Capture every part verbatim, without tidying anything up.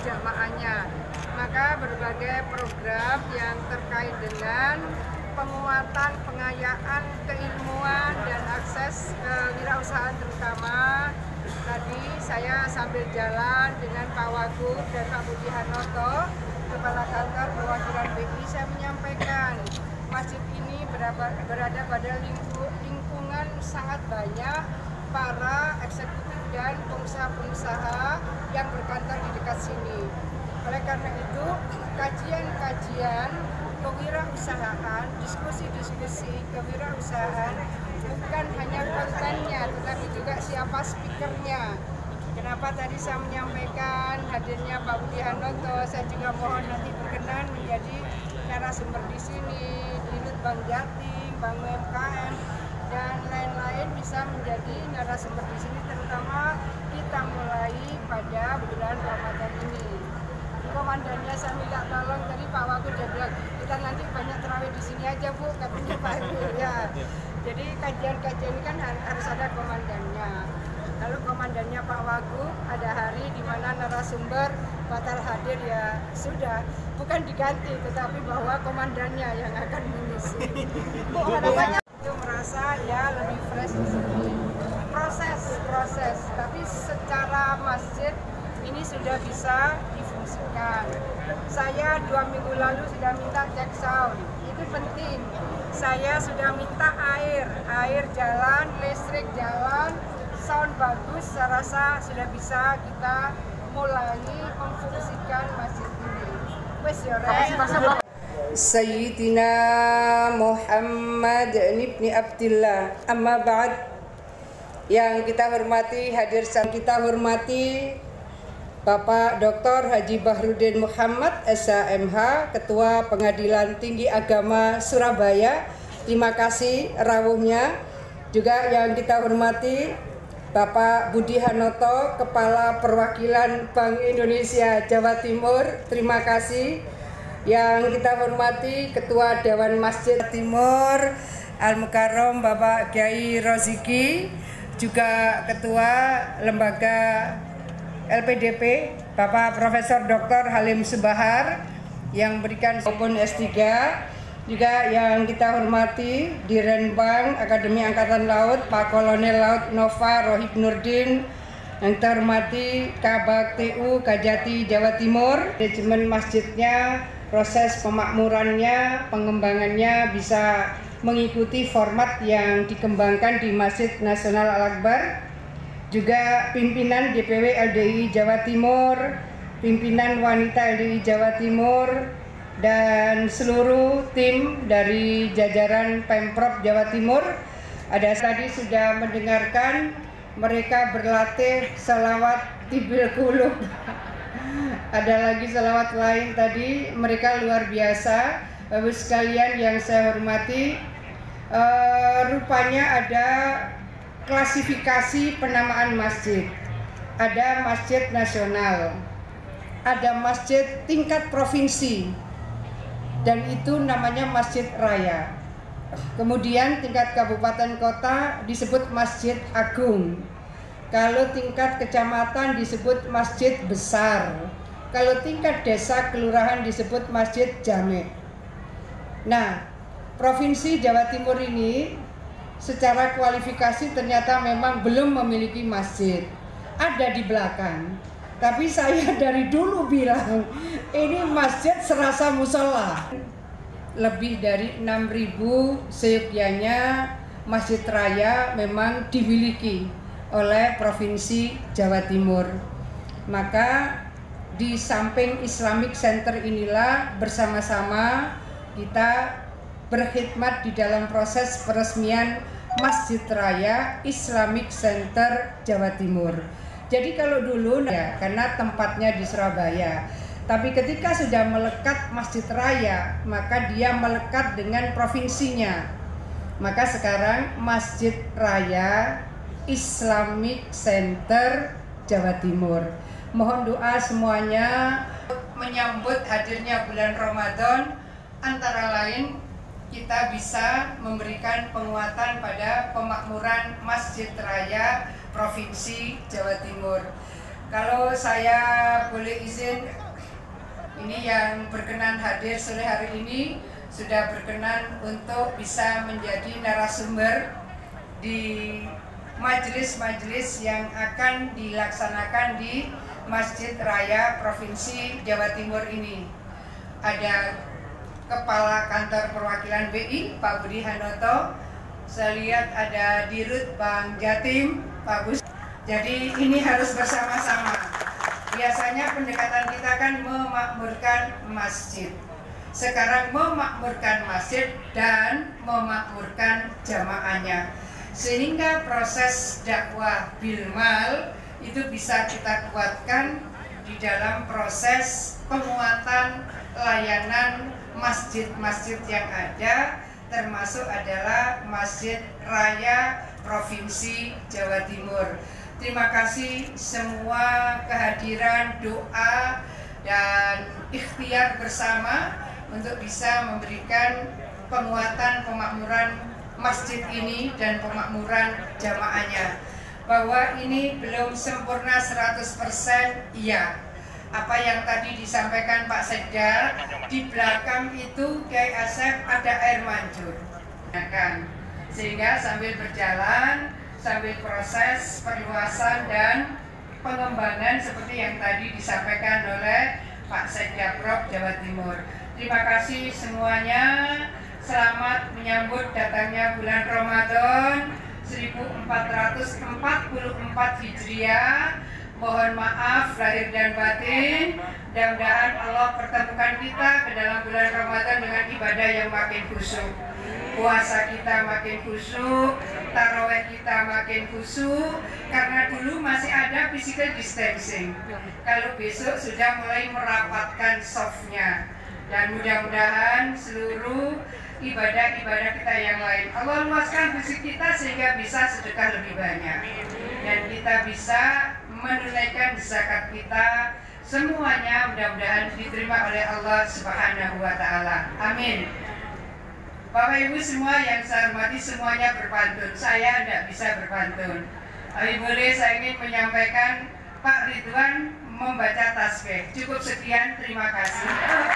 jamaahnya. Maka berbagai program yang terkait dengan penguatan, pengayaan keilmuan dan akses kewirausahaan terutama. Tadi saya sambil jalan dengan Pak Wagub dan Pak Budi Hanoto, Kepala Kantor Perwakilan B I, saya menyampaikan masjid ini berada, berada pada lingkup, lingkungan sangat banyak para eksekutif dan pengusaha-pengusaha yang berkantor di dekat sini. Oleh karena itu, kajian-kajian kewirausahaan, diskusi-diskusi kewirausahaan bukan hanya kontennya, tetapi juga siapa speakernya. Kenapa tadi saya menyampaikan hadirnya Pak Budi Hanoto, saya juga mohon nanti berkenan menjadi narasumber di sini, di Bank Jatim, Bank U M K M, dan lain-lain bisa menjadi narasumber di sini, terutama kita mulai pada bulan Ramadan ini. Komandannya saya minta tolong, tadi Pak Wagub dia bilang, kita nanti banyak terawih di sini aja Bu, katanya Pak Ibu ya. Jadi kajian-kajian ini kan harus ada komandannya. Lalu komandannya Pak Wagub, ada hari di mana narasumber batal hadir ya sudah, bukan diganti, tetapi bahwa komandannya yang akan mengisi. Bu, harapannya itu merasa ya lebih fresh di sini. Proses, proses, tapi secara masjid ini sudah bisa difungsikan. Saya dua minggu lalu sudah minta cek sound, itu penting. Saya sudah minta air, air jalan, listrik jalan, sound bagus. Saya rasa sudah bisa kita mulai memfungsikan masjid ini. Wes ya, Sayyidina Muhammad ibni Abdillah, amma ba'd. Yang kita hormati, hadir kita hormati Bapak Doktor Haji Bahrudin Muhammad S H M H, Ketua Pengadilan Tinggi Agama Surabaya. Terima kasih rawuhnya. Juga yang kita hormati Bapak Budi Hanoto, Kepala Perwakilan Bank Indonesia Jawa Timur. Terima kasih. Yang kita hormati Ketua Dewan Masjid Timur Al-Mukarram Bapak Kiai Roziki, juga Ketua Lembaga L P D P Bapak Profesor Doktor Halim Subahar yang berikan maupun S tiga. Juga yang kita hormati Diren Bank Akademi Angkatan Laut Pak Kolonel Laut Nova Rohib Nurdin. Yang kita hormati Kabak T U Kajati Jawa Timur. Manajemen masjidnya, proses pemakmurannya, pengembangannya bisa mengikuti format yang dikembangkan di Masjid Nasional Al-Akbar. Juga pimpinan D P W L D I Jawa Timur, pimpinan wanita L D I Jawa Timur, dan seluruh tim dari jajaran Pemprov Jawa Timur. Ada tadi sudah mendengarkan mereka berlatih selawat tibil kulub. Ada lagi selawat lain tadi, mereka luar biasa. Bapak sekalian yang saya hormati, uh, rupanya ada klasifikasi penamaan masjid. Ada masjid nasional, ada masjid tingkat provinsi, dan itu namanya masjid raya. Kemudian tingkat kabupaten kota disebut masjid agung. Kalau tingkat kecamatan disebut masjid besar. Kalau tingkat desa kelurahan disebut masjid jami'. Nah, Provinsi Jawa Timur ini secara kualifikasi ternyata memang belum memiliki masjid, ada di belakang. Tapi saya dari dulu bilang ini masjid serasa musola. Lebih dari enam ribu seyukyanya masjid raya memang dimiliki oleh Provinsi Jawa Timur. Maka di samping Islamic Center inilah bersama-sama kita berkhidmat di dalam proses peresmian Masjid Raya Islamic Center Jawa Timur. Jadi kalau dulu ya karena tempatnya di Surabaya, tapi ketika sudah melekat Masjid Raya, maka dia melekat dengan provinsinya. Maka sekarang Masjid Raya Islamic Center Jawa Timur. Mohon doa semuanya menyambut hadirnya bulan Ramadan, antara lain kita bisa memberikan penguatan pada pemakmuran Masjid Raya Provinsi Jawa Timur. Kalau saya boleh izin, ini yang berkenan hadir sore hari ini sudah berkenan untuk bisa menjadi narasumber di majelis-majelis yang akan dilaksanakan di Masjid Raya Provinsi Jawa Timur ini. Ada Kepala Kantor Perwakilan B I, Pak Budi Hanoto. Saya lihat ada Dirut Bank Jatim, Pak Bus. Jadi ini harus bersama-sama. Biasanya pendekatan kita kan memakmurkan masjid. Sekarang memakmurkan masjid dan memakmurkan jamaahnya. Sehingga proses dakwah bilmal itu bisa kita kuatkan di dalam proses penguatan layanan masjid-masjid yang ada, termasuk adalah Masjid Raya Provinsi Jawa Timur. Terima kasih semua kehadiran, doa, dan ikhtiar bersama untuk bisa memberikan penguatan pemakmuran masjid ini dan pemakmuran jamaahnya. Bahwa ini belum sempurna seratus persen, iya. Apa yang tadi disampaikan Pak Sekda, di belakang itu Kiai Asep ada air mancur. Sehingga sambil berjalan, sambil proses perluasan dan pengembangan seperti yang tadi disampaikan oleh Pak Sekda Prof Jawa Timur. Terima kasih semuanya. Selamat menyambut datangnya bulan Ramadan seribu empat ratus empat puluh empat Hijriah. Mohon maaf lahir dan batin. Mudah-mudahan Allah pertemukan kita ke dalam bulan Ramadan dengan ibadah yang makin khusyuk. Puasa kita makin khusyuk, taraweh kita makin khusyuk. Karena dulu masih ada physical distancing. Kalau besok sudah mulai merapatkan softnya. Dan mudah-mudahan seluruh ibadah-ibadah kita yang lain Allah luaskan fisik kita sehingga bisa sedekah lebih banyak, dan kita bisa menunaikan zakat kita. Semuanya mudah-mudahan diterima oleh Allah Subhanahu wa Ta'ala. Amin. Bapak Ibu semua yang saya hormati, semuanya berpantun. Saya tidak bisa berpantun. Tapi boleh saya ingin menyampaikan Pak Ridwan membaca tasbih. Cukup sekian, terima kasih.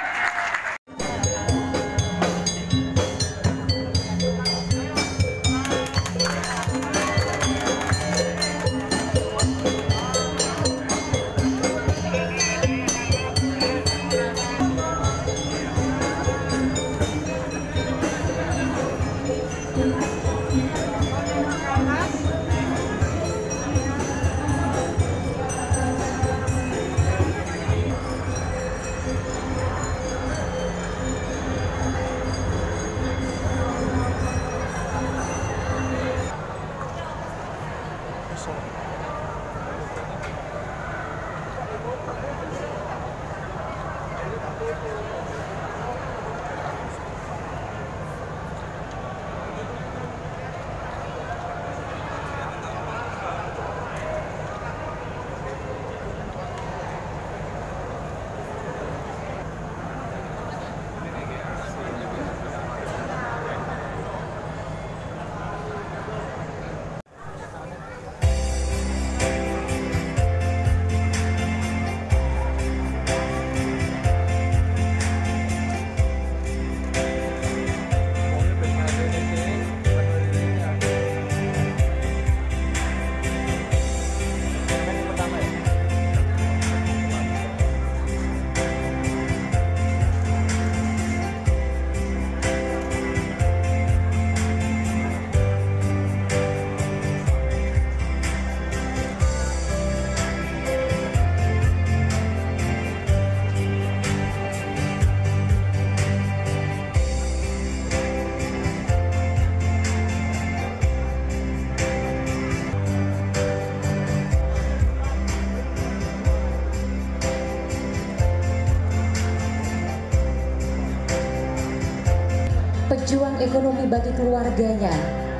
pejuang ekonomi bagi keluarganya,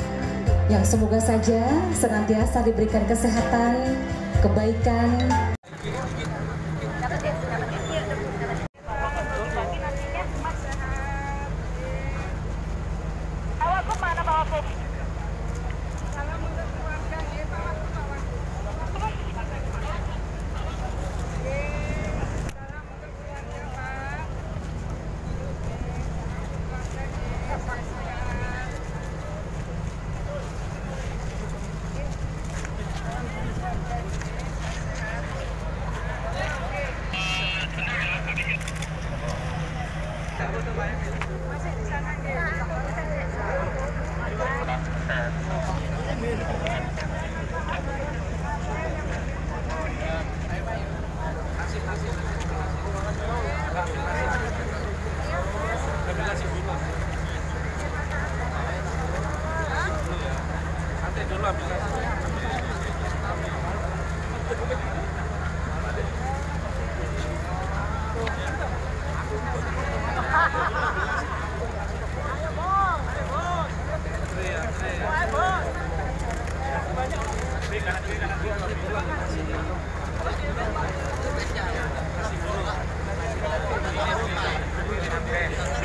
yang semoga saja senantiasa diberikan kesehatan, kebaikan. kasih.